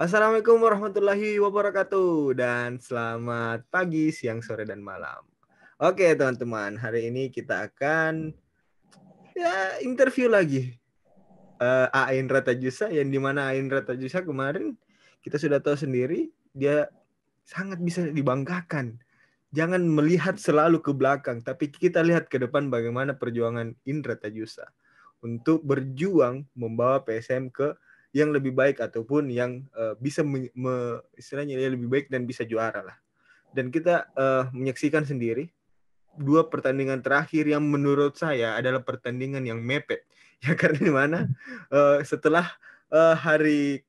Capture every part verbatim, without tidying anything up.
Assalamualaikum warahmatullahi wabarakatuh dan selamat pagi, siang, sore, dan malam. Oke teman-teman, hari ini kita akan ya interview lagi uh, Ain Ratajusa, yang dimana Ain Ratajusa kemarin kita sudah tahu sendiri dia sangat bisa dibanggakan. Jangan melihat selalu ke belakang, tapi kita lihat ke depan bagaimana perjuangan Indra Tajusa untuk berjuang membawa P S M ke yang lebih baik ataupun yang uh, bisa me, me, istilahnya ya lebih baik dan bisa juara lah. Dan kita uh, menyaksikan sendiri dua pertandingan terakhir yang menurut saya adalah pertandingan yang mepet. Ya karena di mana uh, setelah uh, hari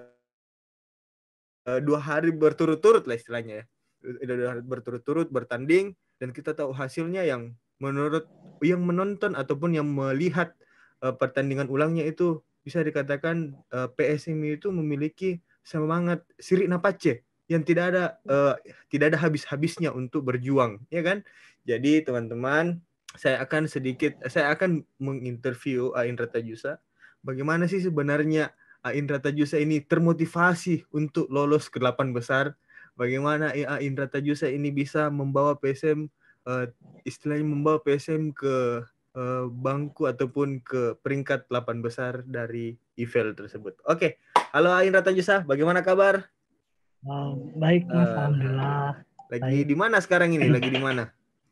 uh, dua hari berturut-turut lah istilahnya ya. Dua hari berturut-turut bertanding dan kita tahu hasilnya yang menurut yang menonton ataupun yang melihat uh, pertandingan ulangnya itu bisa dikatakan uh, P S M itu memiliki semangat sirih napace yang tidak ada uh, tidak ada habis-habisnya untuk berjuang, ya kan? Jadi teman-teman, saya akan sedikit saya akan menginterview Ain Ratajusa. Bagaimana sih sebenarnya Ain Ratajusa ini termotivasi untuk lolos ke delapan besar? Bagaimana Ain Ratajusa ini bisa membawa P S M uh, istilahnya membawa P S M ke uh, bangku ataupun ke peringkat delapan besar dari I V E L tersebut. Oke, halo Ain Ratajusa, bagaimana kabar? Oh, baik Mas, Uh, alhamdulillah. lagi Baik. di mana sekarang ini? Lagi di mana?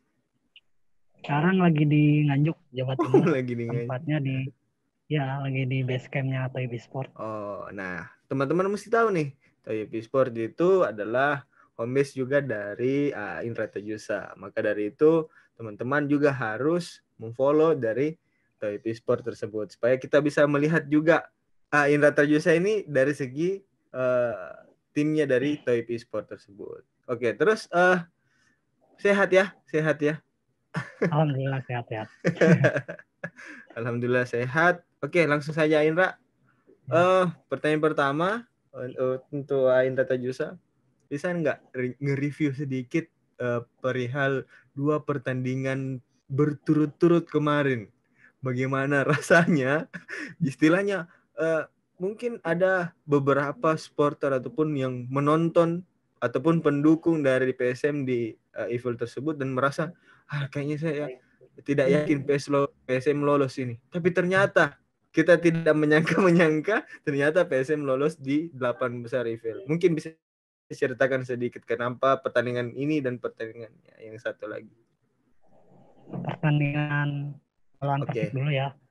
Sekarang lagi di Nganjuk, Jawa Oh, Timur. lagi di Tempatnya di ya lagi di base campnya Toyib Sport. Oh, nah teman-teman mesti tahu nih, Toyib Sport itu adalah home base juga dari uh, Indra Tajusa. Maka dari itu teman-teman juga harus memfollow dari Toyib Sport tersebut supaya kita bisa melihat juga uh, Indra Tajusa ini dari segi uh, timnya dari Toyib Sport tersebut. Oke, terus uh, sehat ya, sehat ya. Alhamdulillah sehat-sehat. Alhamdulillah sehat. Oke, langsung saja Indra. Ya. Uh, pertanyaan pertama uh, untuk Indra Tajusa, bisa nggak nge-review sedikit uh, perihal dua pertandingan berturut-turut kemarin? Bagaimana rasanya? Istilahnya uh, mungkin ada beberapa supporter ataupun yang menonton ataupun pendukung dari P S M di uh, I V E L tersebut dan merasa ah kayaknya saya tidak yakin P S M lolos ini. Tapi ternyata kita tidak menyangka-menyangka ternyata P S M lolos di delapan besar I V E L. Mungkin bisa ceritakan sedikit kenapa pertandingan ini dan pertandingan yang satu lagi. Pertandingan lawan Oke. Persik dulu ya.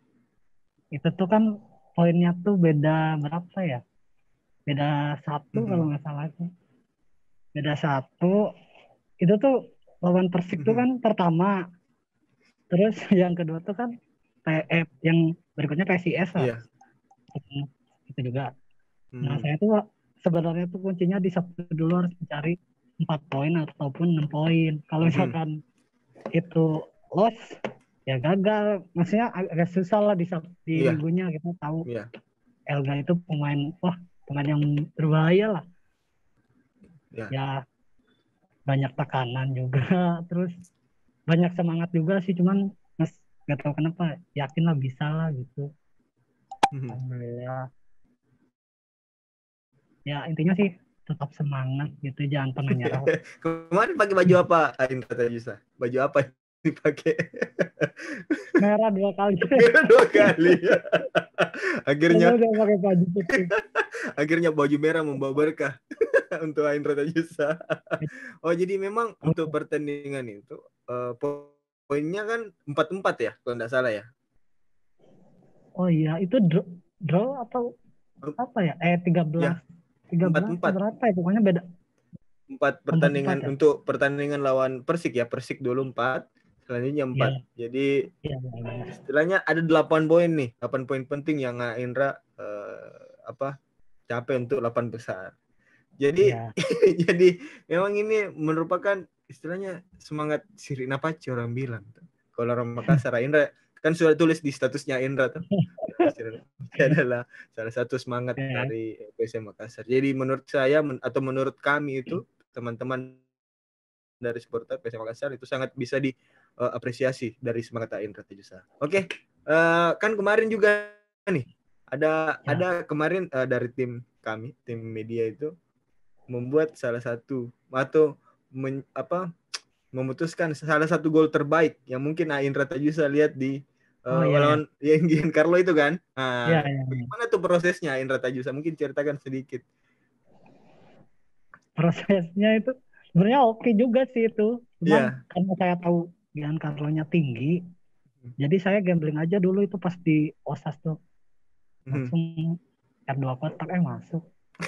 Itu tuh kan poinnya tuh beda berapa ya? Beda satu Mm-hmm. kalau nggak salah sih. Beda satu. Itu tuh lawan Persik tuh kan pertama. Terus yang kedua tuh kan P F, yang berikutnya P S I S lah. Iya. Itu juga. Nah, Hmm. saya tuh sebenarnya tuh kuncinya di Sabtu dulu harus mencari empat poin ataupun enam poin. Kalau Mm-hmm. misalkan itu loss, ya gagal. Maksudnya ag- agak susah lah di, Sab- di Iya. minggunya kita tahu Iya. Elga itu pemain, wah pemain yang berbahaya lah. Iya. Ya banyak tekanan juga, terus banyak semangat juga sih. Cuman mas gak tahu kenapa yakin lah bisa lah gitu. Mm-hmm. Alhamdulillah. Ya intinya sih tetap semangat gitu, jangan pernah nyerah. Kemarin pakai baju apa Indra Tajusa? Baju apa dipakai? Merah dua kali. Merah dua kali. Akhirnya Padahal udah pakai baju putih. akhirnya baju merah membawa berkah untuk Indra Tajusa. Oh, jadi memang untuk pertandingan itu uh, poinnya kan empat empat ya, kalau tidak salah ya. Oh iya, itu draw, draw atau apa ya? Eh tiga belas, Ya, tiga empat belas empat. berapa ya? Pokoknya beda. Empat Empat empat pertandingan ya? untuk pertandingan lawan Persik ya. Persik dulu empat, selanjutnya Iya, empat. Jadi iya benar. istilahnya ada delapan poin nih, delapan poin penting yang Indra uh, apa capai untuk delapan besar. Jadi Iya. jadi memang ini merupakan istilahnya semangat sirih napaci orang bilang. Kalau orang Makassar, Indra kan sudah tulis di statusnya Indra tuh. Ini adalah salah satu semangat Ya. dari P S M Makassar. Jadi menurut saya atau menurut kami itu teman-teman dari supporter P S M Makassar itu sangat bisa diapresiasi uh, dari semangat Indra Tajusa. Oke, okay. uh, kan kemarin juga nih Ada Ya. ada kemarin uh, dari tim kami, tim media itu membuat salah satu atau men, apa memutuskan salah satu gol terbaik yang mungkin Indra Tajusa lihat di Oh uh, iya ya. lawan yang Giancarlo itu kan. Iya, Nah, iya. bagaimana tuh prosesnya Indra Tajusa? Mungkin ceritakan sedikit. Prosesnya itu sebenarnya oke juga sih itu. Cuman Iya. karena saya tahu Giancarlo-nya tinggi, jadi saya gambling aja dulu itu pas di OSAS tuh. Hmm. Langsung R dua kotak eh masuk.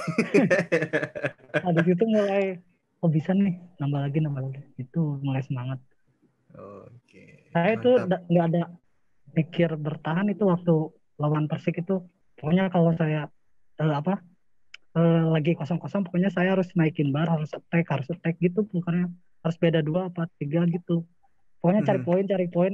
Nah, di situ mulai oh bisa nih nambah lagi nambah lagi. Itu mulai semangat. Oke, Saya itu mantap. da- nggak ada pikir bertahan itu waktu lawan Persik itu. Pokoknya kalau saya eh, apa eh, lagi kosong-kosong, pokoknya saya harus naikin bar, harus attack, harus attack gitu. Bukannya harus beda dua apa tiga gitu. Pokoknya cari poin, cari poin,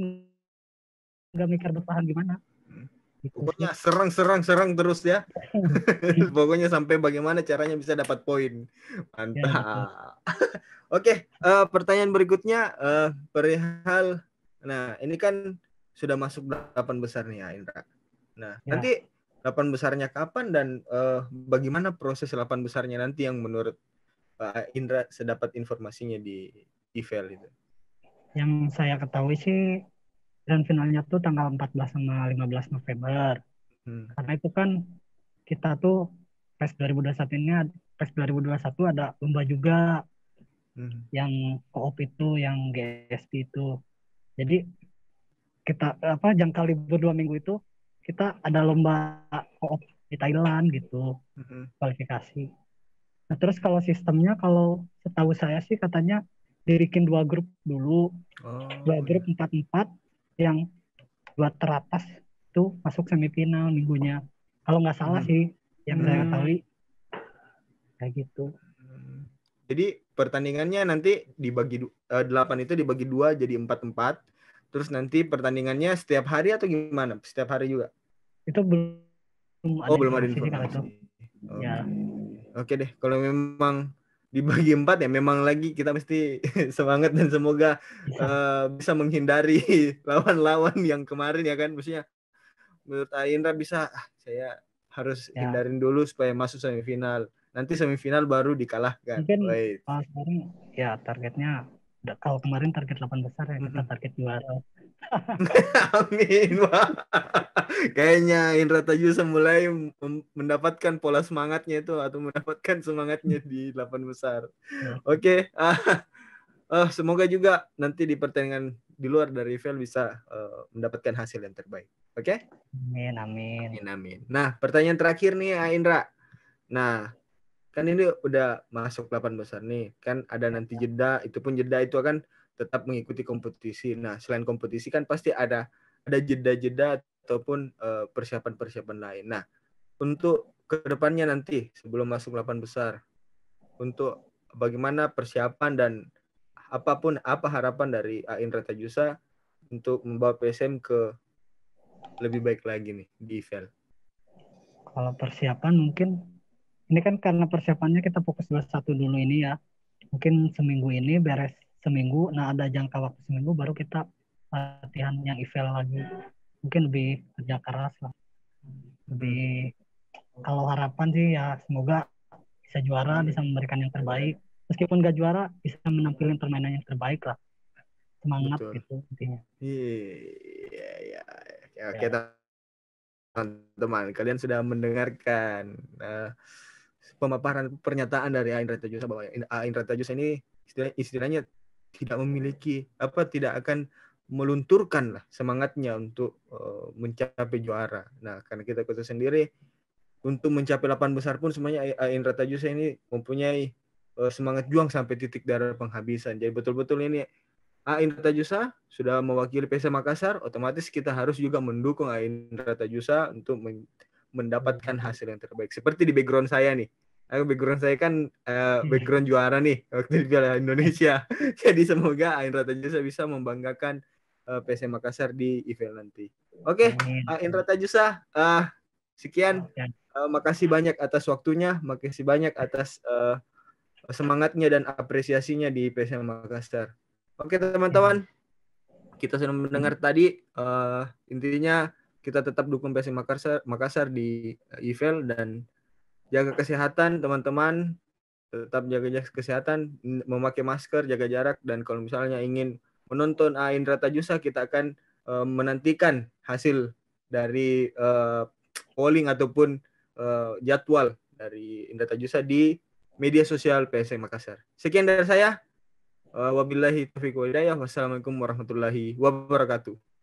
nggak mikir bertahan gimana. Gitu sih. Pokoknya serang, serang, serang terus ya. Pokoknya sampai bagaimana caranya bisa dapat poin. Ya betul. Mantap. Oke, uh, pertanyaan berikutnya uh, perihal. Nah, ini kan sudah masuk delapan besar nih ya, Indra. Nah, Ya. nanti delapan besarnya kapan dan uh, bagaimana proses delapan besarnya nanti yang menurut Pak Indra sedapat informasinya di I V L itu? Yang saya ketahui sih grand finalnya tuh tanggal empat belas sama lima belas November. Hmm. Karena itu kan kita tuh PES dua ribu dua puluh satu ini PES dua ribu dua puluh satu ada lomba juga Hmm. yang co-op itu, yang G S P itu. Jadi kita apa jangka libur dua minggu itu kita ada lomba co-op di Thailand gitu, Hmm. kualifikasi. Nah terus kalau sistemnya kalau setahu saya sih katanya dibikin dua grup dulu, Oh, dua iya. grup empat empat yang dua teratas itu masuk semifinal minggunya. Kalau nggak salah Hmm. sih yang Hmm. saya ketahui kayak gitu. Jadi pertandingannya nanti dibagi uh, delapan itu dibagi dua jadi empat empat. Terus nanti pertandingannya setiap hari atau gimana? Setiap hari juga? Itu belum Oh, ada belum ada informasi sih kalau itu. informasi. Oke. Ya, Oke deh, kalau memang dibagi empat ya memang lagi kita mesti semangat dan semoga bisa. uh, bisa menghindari lawan-lawan yang kemarin ya kan. Maksudnya menurut Indra bisa ah, saya harus Ya, hindarin dulu supaya masuk semifinal. Nanti semifinal baru dikalahkan. mungkin Wait. uh, sekarang ya targetnya udah- kalau kemarin target delapan besar ya kita target juara. Amin, Pak. Kayaknya Indra Tajusa mulai mendapatkan pola semangatnya itu atau mendapatkan semangatnya di delapan besar. Ya. Oke, okay. uh, uh, semoga juga nanti di pertandingan di luar dari I V L bisa uh, mendapatkan hasil yang terbaik. Oke? Okay? Amin, amin. Amin, amin. Nah, pertanyaan terakhir nih, Indra. Nah, kan ini udah masuk delapan besar nih. Kan ada nanti jeda, itu pun jeda itu akan tetap mengikuti kompetisi. Nah, selain kompetisi kan pasti ada ada jeda-jeda ataupun uh, persiapan-persiapan lain. Nah, untuk kedepannya nanti sebelum masuk delapan besar, untuk bagaimana persiapan dan apapun apa harapan dari Indra Tajusa untuk membawa P S M ke lebih baik lagi nih di I V L. Kalau persiapan mungkin ini kan karena persiapannya kita fokus dua puluh satu dulu ini ya. Mungkin seminggu ini beres seminggu, nah ada jangka waktu seminggu baru kita latihan yang I V L lagi. Mungkin lebih kerja keras lah. Lebih kalau harapan sih ya semoga bisa juara, bisa memberikan yang terbaik. Meskipun gak juara, bisa menampilkan permainan yang terbaik lah. Semangat Betul. gitu intinya. Iya, iya. Ya, oke, Ya. teman-teman, kalian sudah mendengarkan uh, pemaparan pernyataan dari Indra Tajusa bahwa Indra Tajusa ini istilah, istilahnya tidak memiliki apa tidak akan melunturkan lah semangatnya untuk uh, mencapai juara. Nah, karena kita kota sendiri untuk mencapai delapan besar pun semuanya Indra Tajusa ini mempunyai uh, semangat juang sampai titik darah penghabisan. Jadi betul-betul ini Indra Tajusa sudah mewakili P S M Makassar, otomatis kita harus juga mendukung Indra Tajusa untuk men- mendapatkan hasil yang terbaik. Seperti di background saya nih. Aku background saya kan uh, background juara nih waktu di Piala Indonesia. Jadi semoga Indra Tajusa bisa membanggakan uh, P S M Makassar di I V L nanti. Oke, okay, Indra Tajusa, uh, sekian. Uh, makasih banyak atas waktunya, makasih banyak atas uh, semangatnya dan apresiasinya di P S M Makassar. Oke teman-teman, kita sudah mendengar tadi uh, intinya kita tetap dukung P S M Makassar, Makassar di I F L dan jaga kesehatan teman-teman, tetap jaga kesehatan, memakai masker, jaga jarak, dan kalau misalnya ingin menonton A Indra Tajusa, kita akan uh, menantikan hasil dari uh, polling ataupun uh, jadwal dari Indra Tajusa di media sosial P S M Makassar. Sekian dari saya. Uh, wabillahi taufiq wal hidayah. Wassalamualaikum warahmatullahi wabarakatuh.